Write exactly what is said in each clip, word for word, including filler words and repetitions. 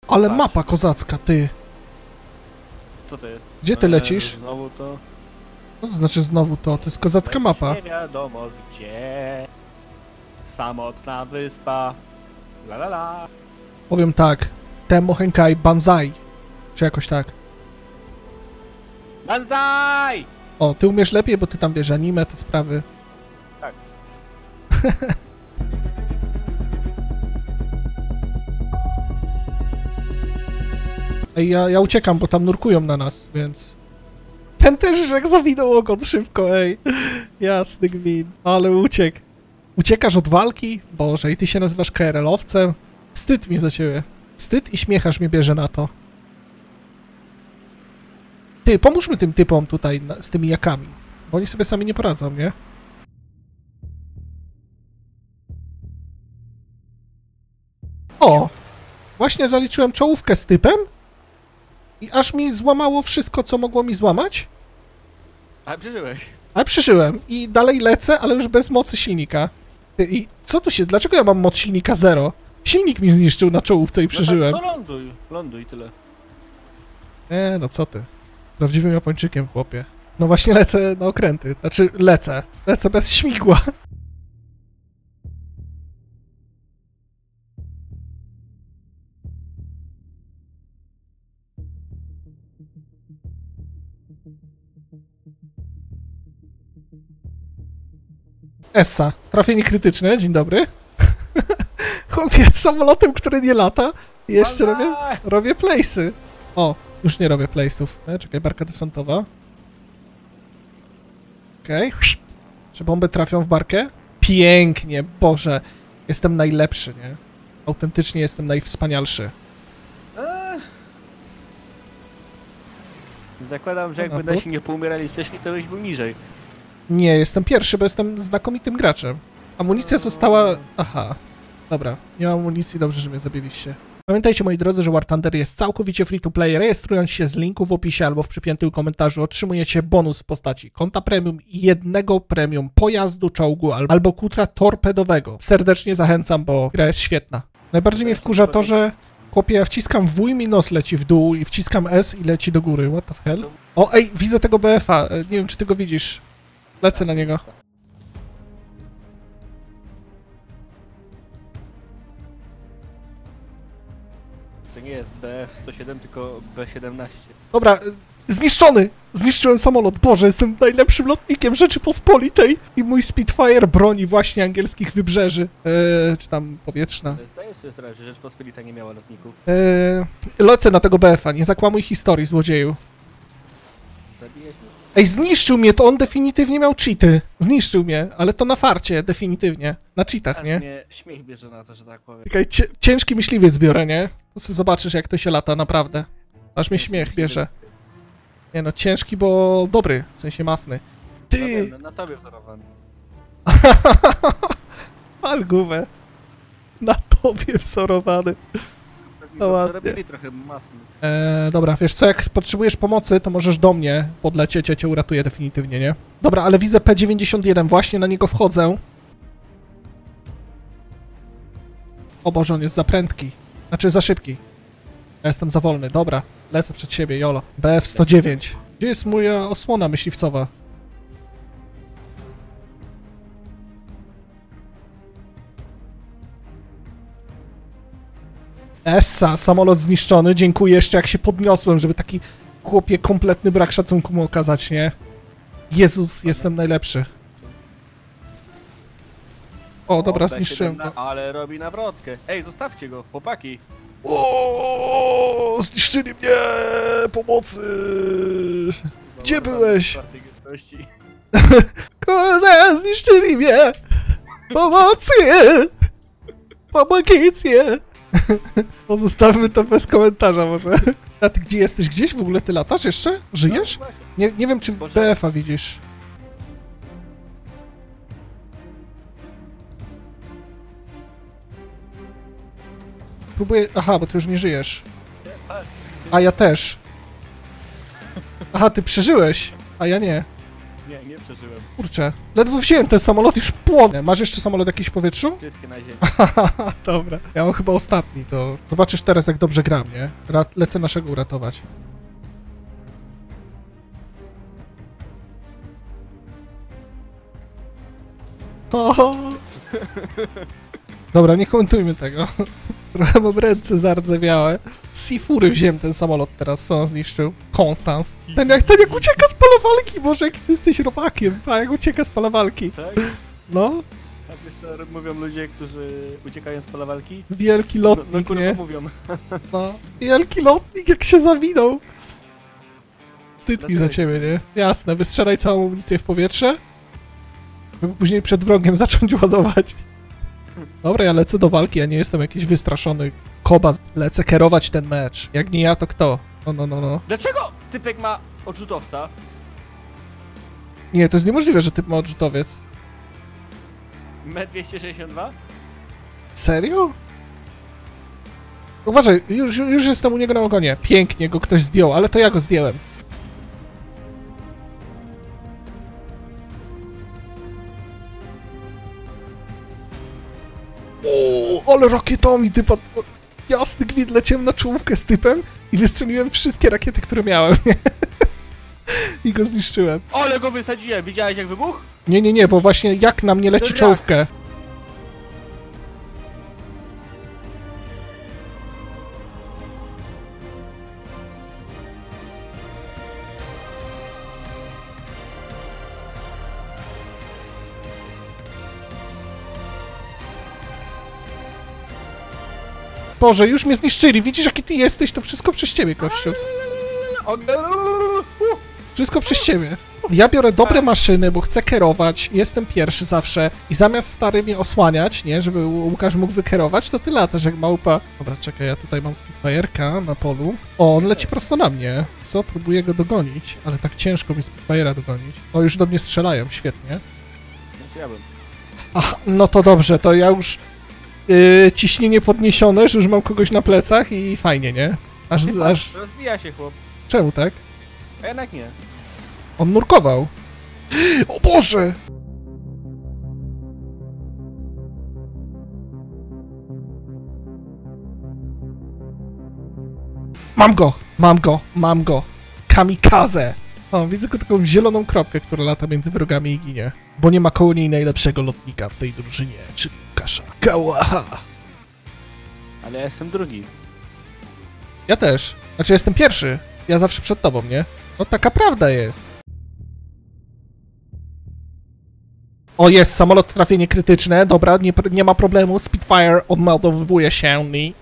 Ale Patrz. mapa kozacka, ty. Co to jest? Gdzie ty Eee, lecisz? Znowu to... Co to znaczy znowu to? To jest kozacka mapa. Nie wiadomo gdzie. Samotna wyspa. La la la. Powiem tak. Temo Henkai Banzai. Czy jakoś tak. Banzai! O, ty umiesz lepiej, bo ty tam wiesz anime, te sprawy. Tak. Ej, ja, ja uciekam, bo tam nurkują na nas, więc... Ten też jak zawinął ogon szybko, ej. Jasny gwin. Ale uciekł. Uciekasz od walki? Boże, i ty się nazywasz K R L-owcem? Wstyd mi za ciebie. Wstyd i śmiechasz mnie bierze na to. Ty, pomóżmy tym typom tutaj na, z tymi jakami. Bo oni sobie sami nie poradzą, nie? O! Właśnie zaliczyłem czołówkę z typem i aż mi złamało wszystko, co mogło mi złamać. A przeżyłeś. Ale przeżyłem i dalej lecę, ale już bez mocy silnika. Ty, i co tu się... Dlaczego ja mam moc silnika zero? Silnik mi zniszczył na czołówce i przeżyłem. No tak, to ląduj, ląduj tyle. Nie, no co ty. Prawdziwym Japończykiem, chłopie. No właśnie lecę na okręty. Znaczy, lecę. Lecę bez śmigła. Essa. Trafienie krytyczne, dzień dobry. Chłopie, samolotem, który nie lata. I jeszcze robię, robię place'y. O, już nie robię place'ów. E, czekaj, barka desantowa. Okej. Okay. Czy bomby trafią w barkę? Pięknie, Boże. Jestem najlepszy, nie? Autentycznie jestem najwspanialszy. Eee. Zakładam, że jakby Dobra, nasi nie poumierali wcześniej, to byś był niżej. Nie, jestem pierwszy, bo jestem znakomitym graczem. Amunicja została... Aha. Dobra, nie mam amunicji, dobrze, że mnie zabiliście. Pamiętajcie, moi drodzy, że War Thunder jest całkowicie free to play. Rejestrując się z linku w opisie albo w przypiętym komentarzu otrzymujecie bonus w postaci konta premium i jednego premium pojazdu, czołgu albo kutra torpedowego. Serdecznie zachęcam, bo gra jest świetna. Najbardziej mnie wkurza to, że chłopie, ja wciskam W i mi nos leci w dół i wciskam S i leci do góry. What the hell? O, ej, widzę tego B F a. Nie wiem, czy ty go widzisz. Lecę na niego. To nie jest B F sto siedem, tylko B siedemnaście. Dobra, zniszczony! Zniszczyłem samolot. Boże, jestem najlepszym lotnikiem Rzeczypospolitej i mój Spitfire broni właśnie angielskich wybrzeży. Eee, czy tam powietrzna. Zdaję sobie sprawę, że Rzeczpospolita nie miała lotników. Eee, lecę na tego B F a, nie zakłamuj historii, złodzieju. Zabijesz mnie? Ej, zniszczył mnie, to on definitywnie miał cheaty. Zniszczył mnie, ale to na farcie, definitywnie. Na cheatach, Aż nie? mnie śmiech bierze na to, że tak powiem. Czekaj, cie ciężki myśliwiec biorę, nie? To sobie zobaczysz, jak to się lata, naprawdę. Aż mnie śmiech bierze. Nie no, ciężki, bo dobry, w sensie masny. No Ty! wiem, na, na tobie wzorowany. Pal gumę. Na tobie wzorowany. No ładnie. Robili trochę masny. Eee, dobra, wiesz co, jak potrzebujesz pomocy, to możesz do mnie podlecieć, ja cię uratuję definitywnie, nie? Dobra, ale widzę P dziewięćdziesiąt jeden, właśnie na niego wchodzę. O Boże, on jest za prędki. Znaczy za szybki. Ja jestem za wolny, dobra. Lecę przed siebie, jolo. B F sto dziewięć. Gdzie jest moja osłona myśliwcowa? Essa, samolot zniszczony. Dziękuję jeszcze, jak się podniosłem, żeby taki chłopie kompletny brak szacunku mu okazać, nie? Jezus, jestem najlepszy. O, dobra, O, zniszczyłem B siedem, go. ale robi nawrotkę. Ej, zostawcie go, chłopaki. O, zniszczyli mnie! Pomocy! Gdzie Dobra, byłeś? czwartej gotowości. Kurde, zniszczyli mnie! Pomocy! Pomogicję! Pozostawmy to bez komentarza może. A ty gdzie jesteś? Gdzieś w ogóle ty latasz jeszcze? Żyjesz? No, właśnie. Nie, nie wiem, czy Boże. B F a widzisz. Próbuję... Aha, bo ty już nie żyjesz. A ja też. Aha, ty przeżyłeś, a ja nie. Nie, nie przeżyłem. Kurczę, ledwo wziąłem ten samolot, już płonę. Masz jeszcze samolot jakiś w powietrzu? Wszystkie na ziemi. Dobra. Ja mam chyba ostatni, to zobaczysz teraz, jak dobrze gram, nie? Ra lecę naszego uratować. O! Dobra, nie komentujmy tego. Trochę mam ręce zardzewiałe. Z Sifury wziąłem ten samolot teraz, co on zniszczył. Konstans. Ten jak, ten jak ucieka z polowalki, Boże, jak ty jesteś robakiem. A jak ucieka z polowalki. Tak? No, Tak jest, mówią ludzie, którzy uciekają z pola walki. wielki No, no lotnik, kurwa nie? mówią. No, wielki lotnik, jak się zawinął. Wstyd mi za Dlaczego? ciebie, nie? Jasne, wystrzelaj całą amunicję w powietrze. Żeby później przed wrogiem zacząć ładować. Dobra, ja lecę do walki, ja nie jestem jakiś wystraszony kobas. Lecę kierować ten mecz. Jak nie ja, to kto? No, no, no, no. Dlaczego typek ma odrzutowca? Nie, to jest niemożliwe, że typ ma odrzutowiec. M dwieście sześćdziesiąt dwa? Serio? Uważaj, już, już jestem u niego na ogonie. Pięknie go ktoś zdjął, ale to ja go zdjąłem. O, ale rakietami typa... Jasny gwint, leciałem na czołówkę z typem i wystrzeliłem wszystkie rakiety, które miałem. I go zniszczyłem. Ale go wysadziłem, widziałeś jak wybuch? Nie, nie, nie, bo właśnie jak na mnie leci To jak? czołówkę. Boże, już mnie zniszczyli, widzisz jaki ty jesteś, to wszystko przez ciebie, kościół. O, Wszystko przez ciebie. Ja biorę dobre maszyny, bo chcę kierować, jestem pierwszy zawsze i zamiast stary mnie osłaniać, nie, żeby Łukasz mógł wykierować, to ty latasz jak małpa. Dobra, czekaj, ja tutaj mam Spitfire'ka na polu. O, on leci prosto na mnie. Co? Próbuję go dogonić, ale tak ciężko mi Spitfire'a dogonić. O, już do mnie strzelają, świetnie. ja bym. Ach, no to dobrze, to ja już yy, ciśnienie podniesione, że już mam kogoś na plecach i fajnie, nie? Aż, aż... Rozbija się chłop, Czemu tak? a jednak nie. On nurkował. O Boże! Mam go! Mam go! Mam go! Kamikaze! O, widzę tylko taką zieloną kropkę, która lata między wrogami i ginie. Bo nie ma koło niej najlepszego lotnika w tej drużynie, czyli Łukasza. Kałaha! Ale ja jestem drugi. Ja też. Znaczy, jestem pierwszy. Ja zawsze przed tobą, nie? No taka prawda jest. O, jest, samolot trafienie krytyczne. Dobra, nie, nie ma problemu. Spitfire odmeldowuje się.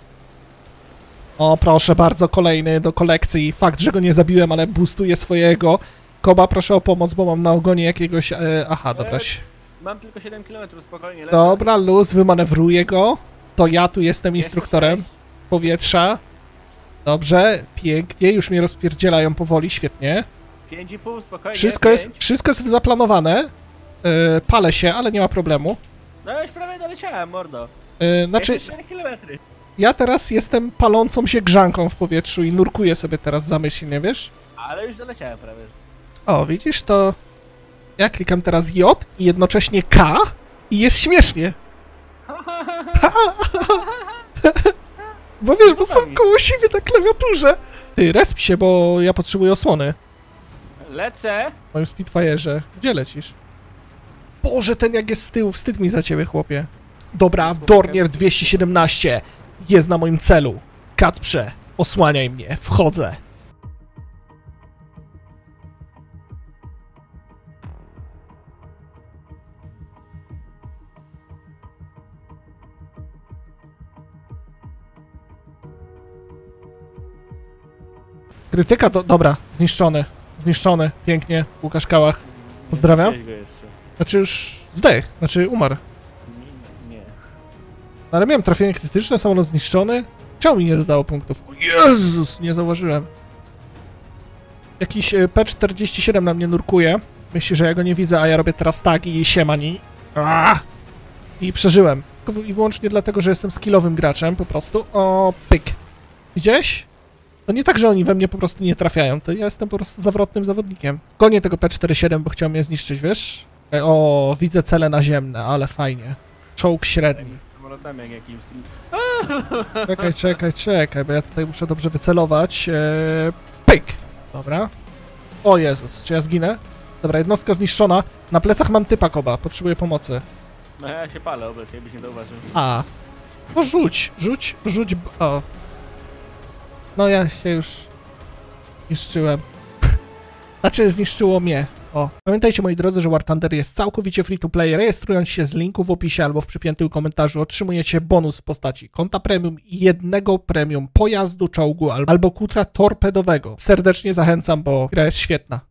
O, proszę bardzo, kolejny do kolekcji. Fakt, że go nie zabiłem, ale boostuje swojego. Koba, proszę o pomoc, bo mam na ogonie jakiegoś... E, aha, dobra. Mam tylko siedem kilometrów, spokojnie, lecę. Dobra, luz, wymanewruję go. To ja tu jestem instruktorem Jeszcze powietrza. Dobrze, pięknie, już mnie rozpierdzielają powoli, świetnie. sześć. pięć i pół, spokojnie. Wszystko jest, pięć. wszystko jest zaplanowane. Yy, palę się, ale nie ma problemu. No już prawie doleciałem, mordo. Yy, znaczy, Jeszcze cztery kilometry. ja teraz jestem palącą się grzanką w powietrzu i nurkuję sobie teraz zamyślnie, wiesz? Ale już doleciałem prawie. O, widzisz, to ja klikam teraz J i jednocześnie K i jest śmiesznie. Bo wiesz, bo są koło siebie na klawiaturze. Ty, resp się, bo ja potrzebuję osłony. Lecę. W moim Spitfire'ze. Gdzie lecisz? Boże, ten jak jest z tyłu, wstyd mi za ciebie, chłopie. Dobra, Dornier dwieście siedemnaście jest na moim celu. Kacprze, osłaniaj mnie, wchodzę. Krytyka to... Dobra, zniszczony. Zniszczony, pięknie. Łukasz Kałach. Pozdrawiam. Nie widziałeś go jeszcze. Znaczy już zdech, znaczy umarł. Nie, nie. No ale miałem trafienie krytyczne, samolot zniszczony. Czemu mi nie dodało punktów? O Jezus, nie zauważyłem. Jakiś e, P czterdzieści siedem na mnie nurkuje. Myśli, że ja go nie widzę, a ja robię teraz tak i siemani. Aaaa! I przeżyłem. Tylko I wyłącznie dlatego, że jestem skillowym graczem, po prostu. O, pyk. Widziałeś? To nie tak, że oni we mnie po prostu nie trafiają, to ja jestem po prostu zawrotnym zawodnikiem. Gonię tego P czterdzieści siedem, bo chciał mnie zniszczyć, wiesz? O, widzę cele naziemne, ale fajnie. Czołg średni. Samolotami jak jakimś... Czekaj, czekaj, czekaj, bo ja tutaj muszę dobrze wycelować. Eee, pyk! Dobra. O Jezus, czy ja zginę? Dobra, jednostka zniszczona. Na plecach mam typa Koba, potrzebuję pomocy. No ja się palę obecnie, byś nie zauważył. A. No rzuć, rzuć, rzuć. b- O. No ja się już zniszczyłem. Znaczy zniszczyło mnie. O. Pamiętajcie moi drodzy, że War Thunder jest całkowicie free to play. Rejestrując się z linku w opisie albo w przypiętym komentarzu otrzymujecie bonus w postaci konta premium i jednego premium pojazdu, czołgu al- albo kutra torpedowego. Serdecznie zachęcam, bo gra jest świetna.